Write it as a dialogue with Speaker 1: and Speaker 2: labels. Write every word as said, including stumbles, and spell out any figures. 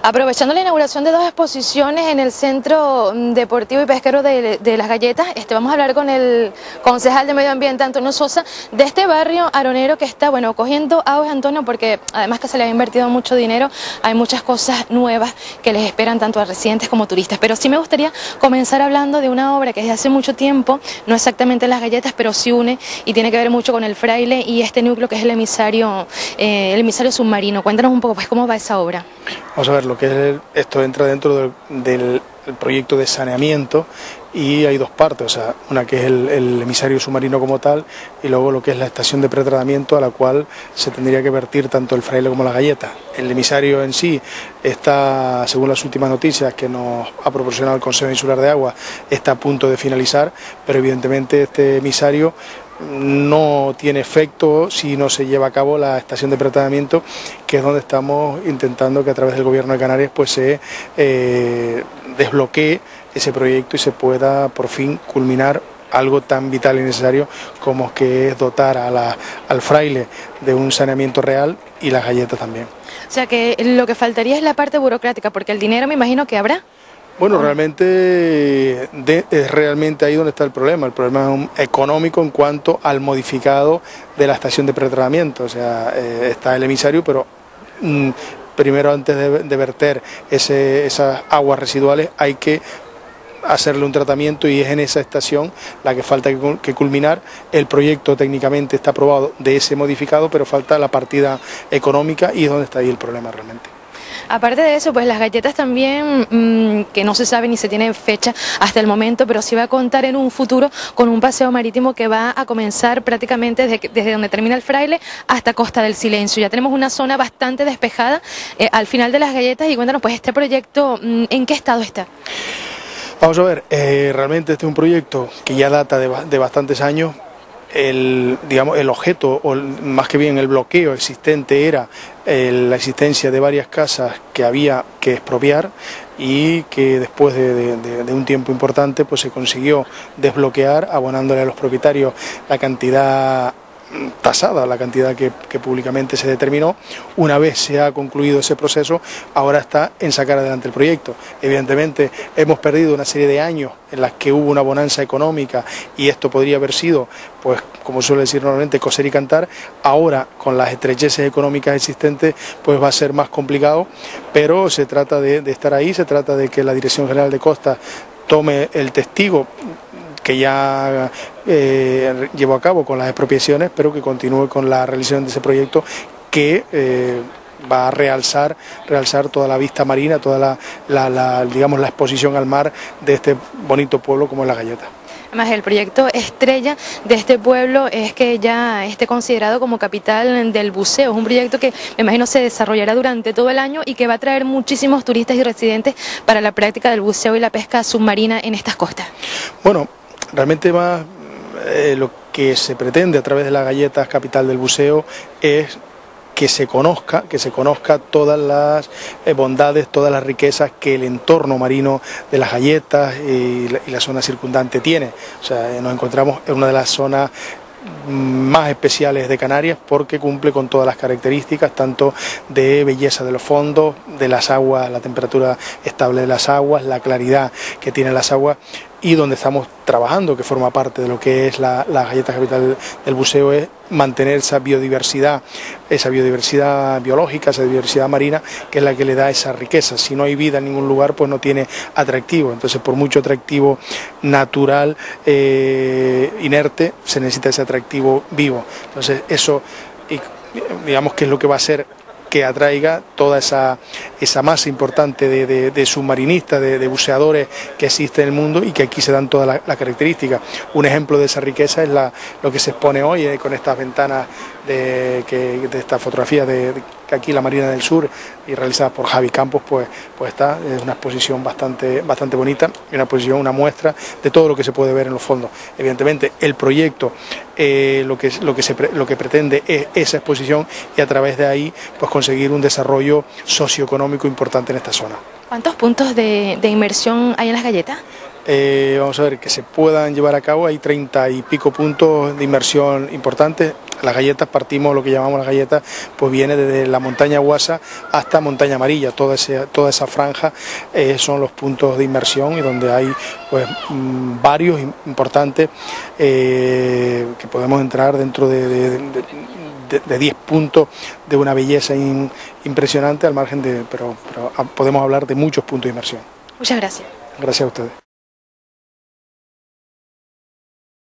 Speaker 1: Aprovechando la inauguración de dos exposiciones en el Centro Deportivo y Pesquero de, de Las Galletas, este, vamos a hablar con el concejal de Medio Ambiente, Antonio Sosa, de este barrio aronero que está, bueno, cogiendo auge, Antonio, porque además que se le ha invertido mucho dinero, hay muchas cosas nuevas que les esperan tanto a residentes como turistas. Pero sí me gustaría comenzar hablando de una obra que desde hace mucho tiempo, no exactamente Las Galletas, pero sí une y tiene que ver mucho con el Fraile y este núcleo que es el emisario, eh, el emisario submarino. Cuéntanos un poco, pues, cómo va esa obra.
Speaker 2: Vamos a ver, lo que es el, esto entra dentro del, del el proyecto de saneamiento y hay dos partes, o sea, una que es el, el emisario submarino como tal y luego lo que es la estación de pretratamiento a la cual se tendría que vertir tanto el Fraile como Las Galletas. El emisario en sí está, según las últimas noticias que nos ha proporcionado el Consejo Insular de Agua, está a punto de finalizar, pero evidentemente este emisario no tiene efecto si no se lleva a cabo la estación de pretratamiento, que es donde estamos intentando que a través del Gobierno de Canarias pues se eh, desbloquee ese proyecto y se pueda por fin culminar algo tan vital y necesario como que es dotar a la, al Fraile de un saneamiento real y Las Galletas también.
Speaker 1: O sea que lo que faltaría es la parte burocrática, porque el dinero me imagino que habrá.
Speaker 2: Bueno, realmente de, es realmente ahí donde está el problema, el problema es económico en cuanto al modificado de la estación de pretratamiento, o sea, eh, está el emisario, pero mm, primero antes de, de verter ese, esas aguas residuales hay que hacerle un tratamiento y es en esa estación la que falta que, que culminar. El proyecto técnicamente está aprobado de ese modificado, pero falta la partida económica y es donde está ahí el problema realmente.
Speaker 1: Aparte de eso, pues Las Galletas también, mmm, que no se sabe ni se tiene fecha hasta el momento, pero sí va a contar en un futuro con un paseo marítimo que va a comenzar prácticamente desde, desde donde termina el Fraile hasta Costa del Silencio. Ya tenemos una zona bastante despejada eh, al final de Las Galletas y cuéntanos, pues este proyecto, mmm, ¿en qué estado está?
Speaker 2: Vamos a ver, eh, realmente este es un proyecto que ya data de, de bastantes años. El, digamos, el objeto, o más que bien el bloqueo existente era eh, la existencia de varias casas que había que expropiar y que después de, de, de, de un tiempo importante pues se consiguió desbloquear abonándole a los propietarios la cantidad tasada, la cantidad que, que públicamente se determinó. Una vez se ha concluido ese proceso, ahora está en sacar adelante el proyecto. Evidentemente hemos perdido una serie de años en las que hubo una bonanza económica y esto podría haber sido, pues como suele decir normalmente, coser y cantar. Ahora con las estrecheces económicas existentes pues va a ser más complicado, pero se trata de, de estar ahí, se trata de que la Dirección General de Costas tome el testigo que ya eh, llevó a cabo con las expropiaciones, pero que continúe con la realización de ese proyecto que eh, va a realzar, realzar toda la vista marina, toda la, la, la, digamos, la exposición al mar de este bonito pueblo como es Las Galletas.
Speaker 1: Además, el proyecto estrella de este pueblo es que ya esté considerado como capital del buceo. Es un proyecto que me imagino se desarrollará durante todo el año y que va a traer muchísimos turistas y residentes para la práctica del buceo y la pesca submarina en estas costas.
Speaker 2: Bueno, realmente más eh, lo que se pretende a través de Las Galletas, capital del buceo, es que se conozca, que se conozca todas las eh, bondades, todas las riquezas que el entorno marino de Las Galletas y la, y la zona circundante tiene. O sea, eh, nos encontramos en una de las zonas más especiales de Canarias porque cumple con todas las características, tanto de belleza de los fondos, de las aguas, la temperatura estable de las aguas, la claridad que tienen las aguas, y donde estamos trabajando, que forma parte de lo que es la, la Galletas Capital del Buceo, es mantener esa biodiversidad, esa biodiversidad biológica, esa biodiversidad marina, que es la que le da esa riqueza. Si no hay vida en ningún lugar, pues no tiene atractivo. Entonces, por mucho atractivo natural, eh, inerte, se necesita ese atractivo vivo. Entonces, eso, digamos que es lo que va a ser que atraiga toda esa, esa masa importante de, de, de submarinistas, de, de buceadores que existe en el mundo y que aquí se dan todas las la características. Un ejemplo de esa riqueza es la, lo que se expone hoy eh, con estas ventanas de, que, de esta fotografía de, de que aquí la Marina del Sur y realizada por Javi Campos, pues, pues está, es una exposición bastante, bastante bonita, una exposición, una muestra de todo lo que se puede ver en los fondos. Evidentemente el proyecto eh, lo, que, lo, que se, lo que pretende es esa exposición y a través de ahí pues conseguir un desarrollo socioeconómico importante en esta zona.
Speaker 1: ¿Cuántos puntos de, de inmersión hay en Las Galletas?
Speaker 2: eh, vamos a ver, que se puedan llevar a cabo. Hay treinta y pico puntos de inmersión importantes. Las galletas, partimos, lo que llamamos las galletas, pues viene desde la montaña Guasa hasta Montaña Amarilla. Toda, ese, toda esa franja eh, son los puntos de inmersión, y donde hay pues mmm, varios importantes eh, que podemos entrar dentro de, de, de, de, de diez puntos de una belleza in, impresionante, al margen de, pero, pero podemos hablar de muchos puntos de inmersión.
Speaker 1: Muchas gracias.
Speaker 2: Gracias a ustedes.